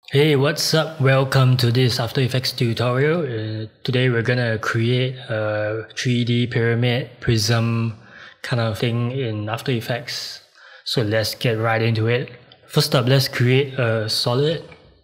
Hey, what's up? Welcome to this After Effects tutorial. Today we're gonna create a 3D pyramid prism kind of thing in After Effects. So let's get right into it. First up, let's create a solid.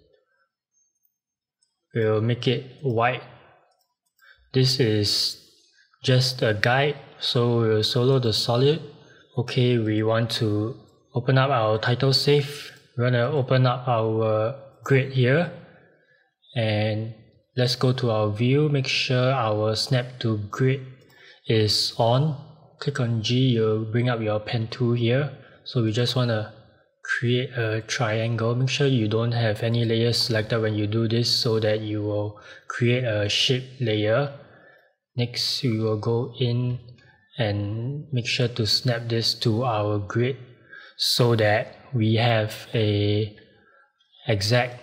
We'll make it white. This is just a guide, so we'll solo the solid. Okay, we want to open up our title safe. We're gonna open up our grid here, and let's go to our view. Make sure our snap to grid is on. Click on G, you'll bring up your pen tool here. So we just want to create a triangle. Make sure you don't have any layers selected when you do this, so that you will create a shape layer. Next, we will go in and make sure to snap this to our grid so that we have a exact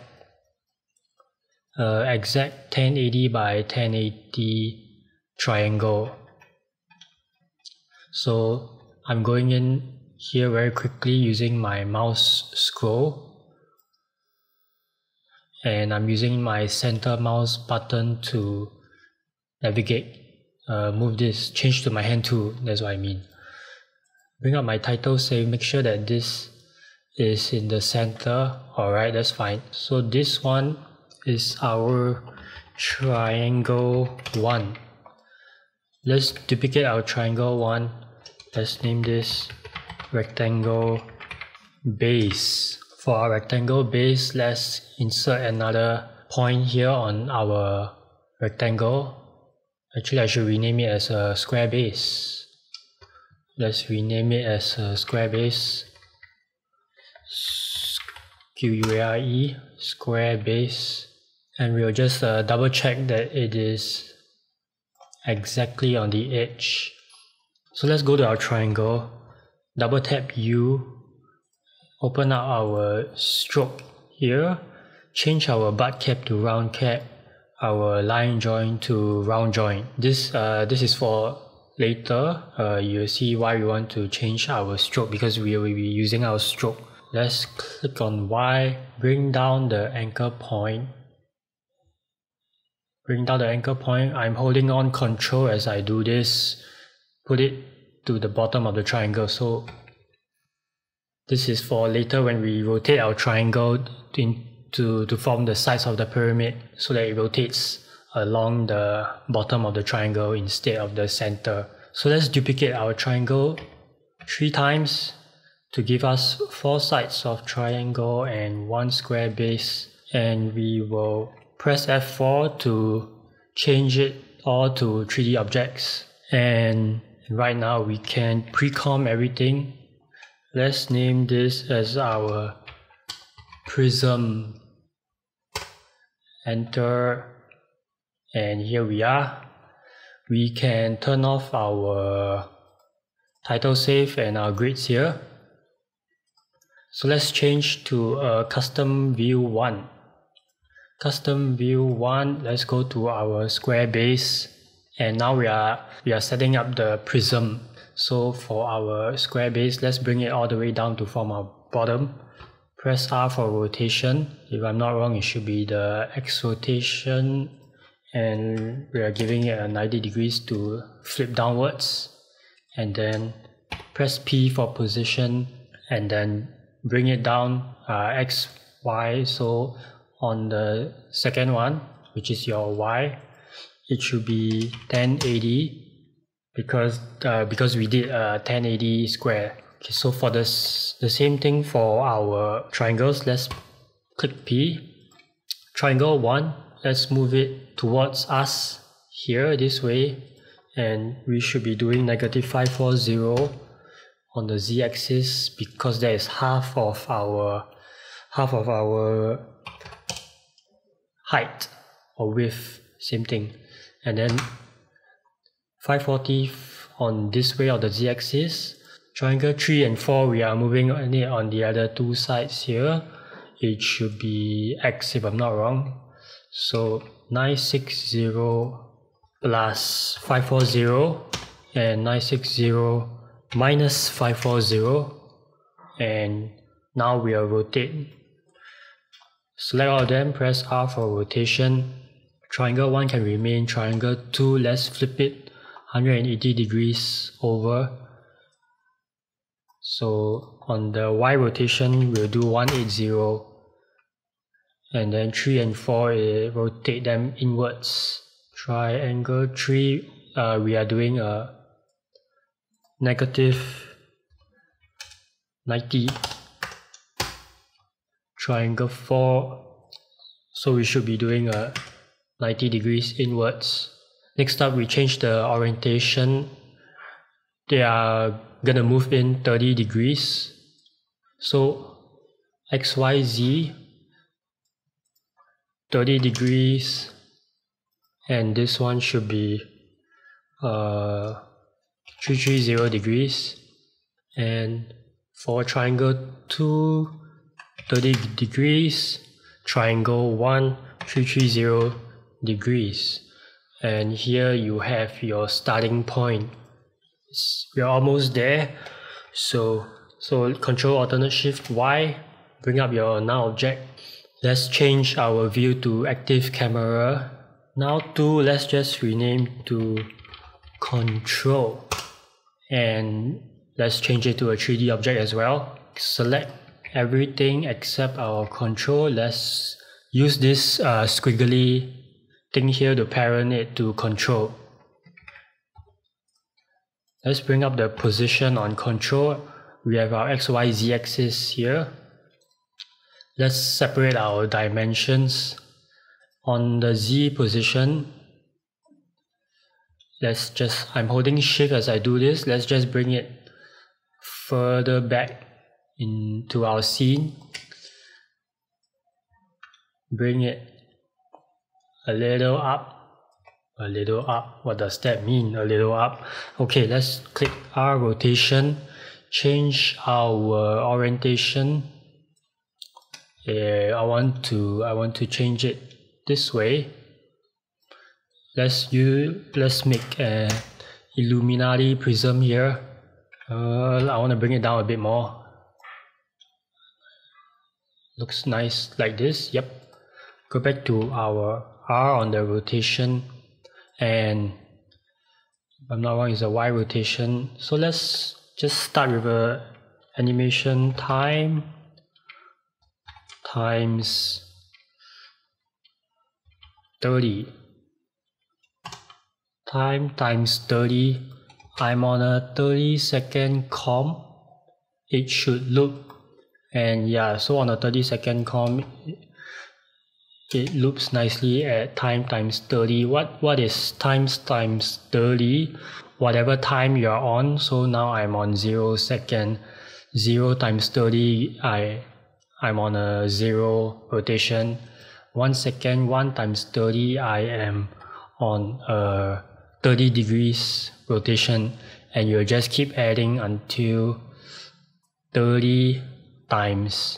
1080 by 1080 triangle. So I'm going in here very quickly using my mouse scroll, and I'm using my center mouse button to navigate, move this, change to my hand tool, that's what I mean. Bring up my title, say make sure that this is in the center. Alright, that's fine. So this one is our triangle 1. Let's duplicate our triangle 1. Let's name this rectangle base. For our rectangle base, let's insert another point here on our rectangle. Actually, I should rename it as a square base. Let's rename it as a square base. Q-U-A-R-E, square base, and we'll just double check that it is exactly on the edge. So let's go to our triangle, double tap U, open up our stroke here, change our butt cap to round cap, our line join to round join. This is for later. You'll see why we want to change our stroke, because we will be using our stroke. Let's click on Y, bring down the anchor point. Bring down the anchor point. I'm holding on Control as I do this. Put it to the bottom of the triangle. So this is for later when we rotate our triangle to form the sides of the pyramid, so that it rotates along the bottom of the triangle instead of the center. So let's duplicate our triangle 3 times to give us 4 sides of triangle and 1 square base, and we will press F4 to change it all to 3D objects. And right now we can pre-comp everything. Let's name this as our Prism. Enter, and here we are. We can turn off our title safe and our grids here. So let's change to a custom view 1. Custom view 1, let's go to our square base, and now we are setting up the prism. So for our square base, let's bring it all the way down to form our bottom. Press R for rotation. If I'm not wrong, it should be the X rotation, and we are giving it a 90 degrees to flip downwards, and then press P for position, and then bring it down X, Y. So on the second one, which is your Y, it should be 1080 because we did a 1080 square. Okay, so for the same thing for our triangles, let's click P. Triangle 1, let's move it towards us here this way, and we should be doing -540 on the z-axis, because that is half of our height or width, same thing. And then 540 on this way of the z-axis. Triangle 3 and 4, we are moving it on the other 2 sides here. It should be X if I'm not wrong. So 960 plus 540, and 960 minus 540, and now we are rotating. Select all of them, press R for rotation. Triangle 1 can remain. Triangle 2, let's flip it 180 degrees over. So on the Y rotation, we'll do 180. And then 3 and 4, rotate them inwards. Triangle 3, we are doing a negative 90. Triangle 4, so we should be doing a 90 degrees inwards. Next up, we change the orientation. They are gonna move in 30 degrees. So X, Y, Z, 30 degrees, and this one should be 330 degrees. And for triangle 2, 30 degrees, triangle 1, 330 degrees. And here you have your starting point. We're almost there. So Control Alternate Shift Y, bring up your Null object. Let's change our view to active camera. Now let's just rename to Control. And let's change it to a 3D object as well. Select everything except our control. Let's use this squiggly thing here to parent it to control. Let's bring up the position on control. We have our X, Y, Z axis here. Let's separate our dimensions. On the Z position, I'm holding Shift as I do this. Let's just bring it further back into our scene. Bring it a little up. What does that mean? A little up. Okay, let's click R rotation. Change our orientation. I want to change it this way. Let's make an Illuminati prism here. I want to bring it down a bit more. Looks nice like this. Yep. Go back to our R on the rotation, and if I'm not wrong, it's a Y rotation. So let's just start with a animation time times 30. Time times 30. I'm on a 30-second comp. It should loop, and yeah, so on a 30-second comp, it loops nicely at time times 30. What is times 30? Whatever time you are on. So now I'm on 0 second. 0 times 30, I'm on a 0 rotation. 1 second, 1 times 30, I am on a 30 degrees rotation, and you'll just keep adding until 30 times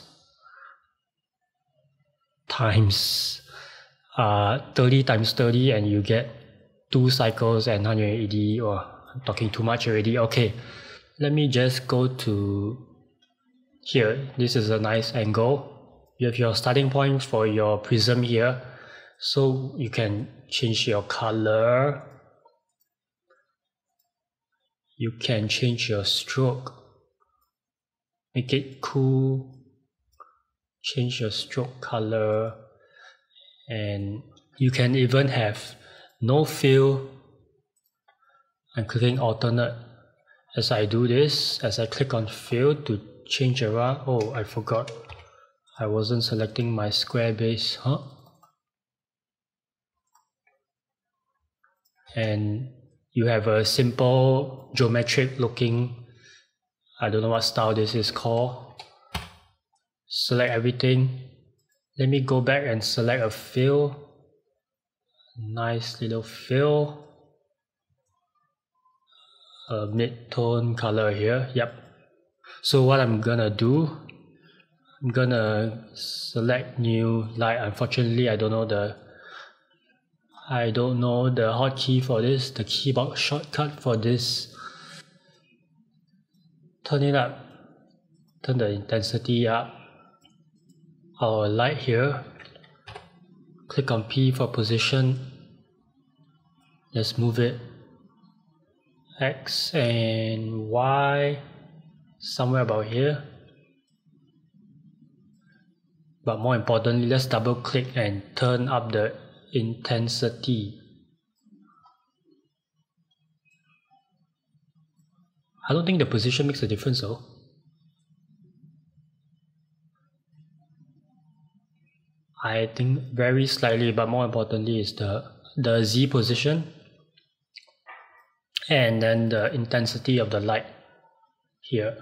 30 times 30, and you get 2 cycles and 180. Oh, I'm talking too much already. Okay, let me just go to here. This is a nice angle. You have your starting point for your prism here, so you can change your color. You can change your stroke, make it cool, change your stroke color, and you can even have no fill. I'm clicking alternate as I do this. As I click on fill to change around, oh, I forgot, I wasn't selecting my square base, and you have a simple geometric looking, I don't know what style this is called. Select everything. Let me go back and select a fill. Nice little fill. A mid-tone color here. Yep. So what I'm gonna do, I'm gonna select new light. Unfortunately, I don't know the hotkey for this, the keyboard shortcut for this. Turn it up. Turn the intensity up. Our light here. click on P for position. Let's move it X and Y somewhere about here. But more importantly, let's double click and turn up the intensity. I don't think the position makes a difference though. I think very slightly, but more importantly is the Z position and then the intensity of the light here.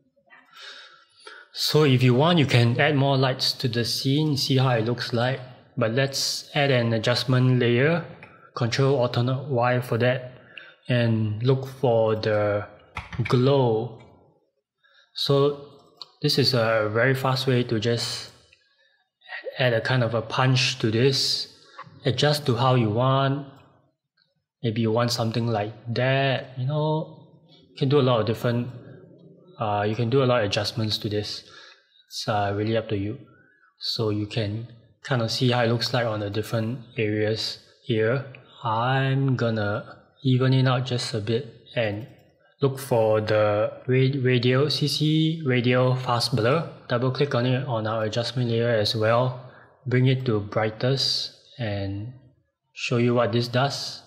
So if you want, you can add more lights to the scene, see how it looks like. But let's add an adjustment layer, Control Alternate Y for that, and look for the glow. So this is a very fast way to just add a kind of a punch to this. Adjust to how you want. Maybe you want something like that, you know. You can do a lot of different you can do a lot of adjustments to this. It's really up to you. So you can kind of see how it looks like on the different areas here. I'm gonna even it out just a bit and look for the radial CC radial fast blur. Double click on it on our adjustment layer as well. Bring it to brightest and show you what this does.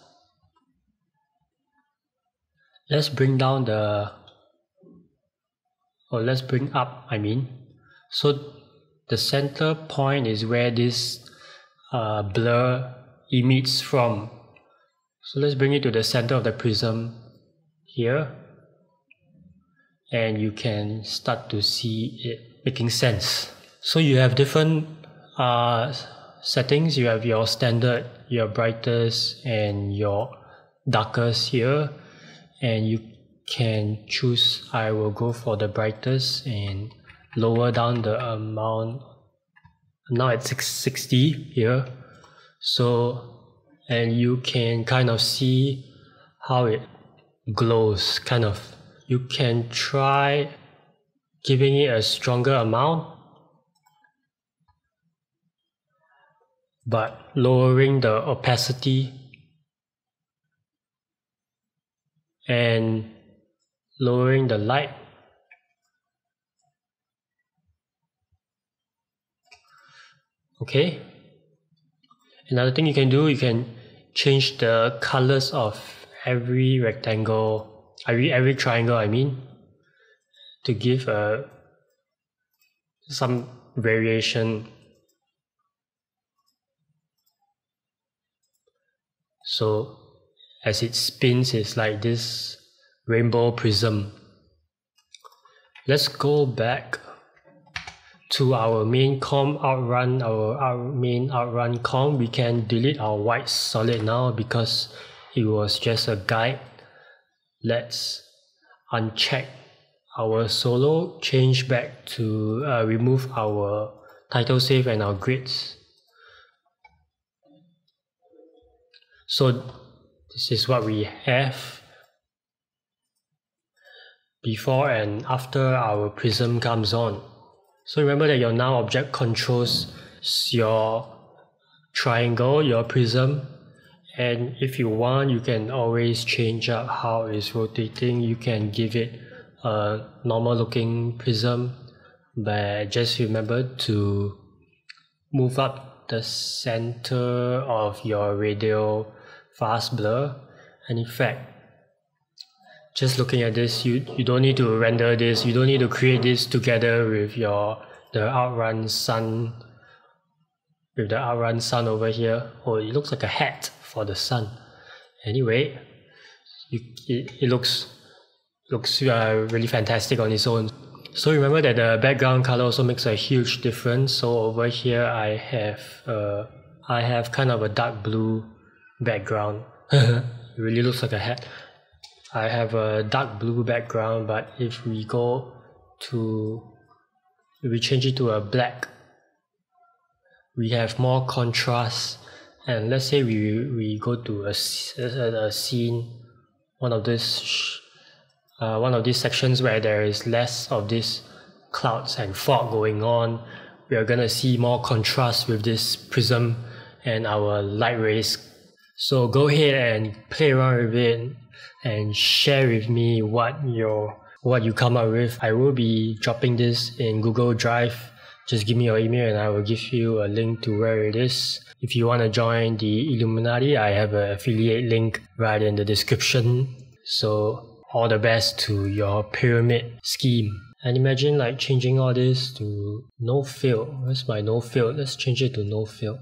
Let's bring down let's bring up, So the center point is where this blur emits from. So let's bring it to the center of the prism here. And you can start to see it making sense. So you have different settings. You have your standard, your brightest, and your darkest here. And you can choose, I will go for the brightest and lower down the amount. Now it's 660 here. So, and you can kind of see how it glows, kind of. You can try giving it a stronger amount, but lowering the opacity and lowering the light. Okay. Another thing you can do, you can change the colors of every rectangle, every triangle to give some variation. So as it spins, it's like this rainbow prism. Let's go back to our main comp Outrun, our main Outrun comp. We can delete our white solid now because it was just a guide. Let's uncheck our solo, change back to remove our title save and our grids. So this is what we have before and after our prism comes on. So remember that your now object controls your triangle, your prism, and if you want, you can always change up how it's rotating. You can give it a normal looking prism, but just remember to move up the center of your radial fast blur. And in fact, just looking at this, you don't need to render this, you don't need to create this together with the Outrun sun, with the Outrun sun over here. Oh, it looks like a hat for the sun. Anyway, it looks really fantastic on its own. So remember that the background color also makes a huge difference. So over here I have kind of a dark blue background. It really looks like a hat. I have a dark blue background, but if we change it to a black, we have more contrast. And let's say we go to a scene, one of these sections where there is less of these clouds and fog going on. We are gonna see more contrast with this prism, and our light rays. So go ahead and play around with it and share with me what you come up with. I will be dropping this in Google Drive. Just give me your email and I will give you a link to where it is. If you want to join the Illuminati, I have an affiliate link right in the description. So all the best to your pyramid scheme. And imagine like changing all this to no fill. Where's my no fill? Let's change it to no fill.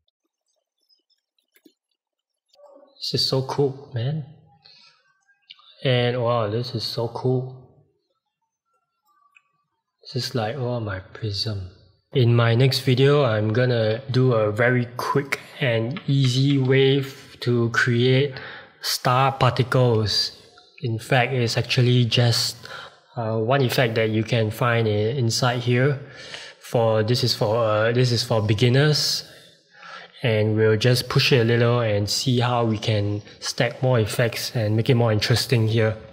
This is so cool, man. And wow, this is so cool. This is like, oh, my Prism. In my next video, I'm gonna do a very quick and easy way to create star particles. In fact, it's actually just one effect that you can find inside here. This is for beginners, and we'll just push it a little and see how we can stack more effects and make it more interesting here.